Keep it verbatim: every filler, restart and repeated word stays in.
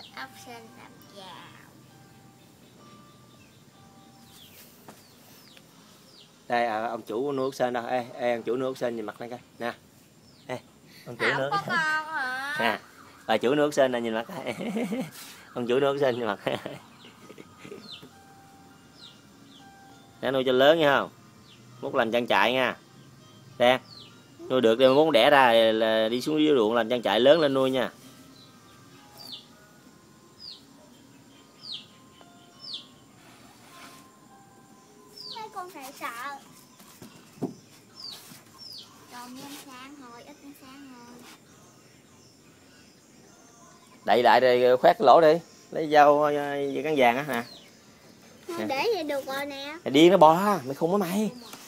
ốc sên làm giàu. Đây à, ông chủ nuôi ốc sên đâu? Ê, ê ông chủ nuôi ốc sên nhìn mặt này coi nè. Ê, ông chủ nuôi ốc sên nè. Bà chủ nuôi ốc sên nè, nhìn mặt coi. Ông chủ nuôi ốc sên nhìn mặt. Để nuôi cho lớn nha không? Mốt làm trang trại nha. Đen. Nuôi được thì muốn đẻ ra là đi xuống dưới ruộng làm trang trại lớn lên nuôi nha. Mấy con thầy sợ. Còn nhân sáng hồi, ít nhân sáng hồi. Đậy lại rồi khoét cái lỗ đi. Lấy dao với cán vàng á nè. Không để vậy được rồi nè. Mày điên nó bò, mày khùng á mày.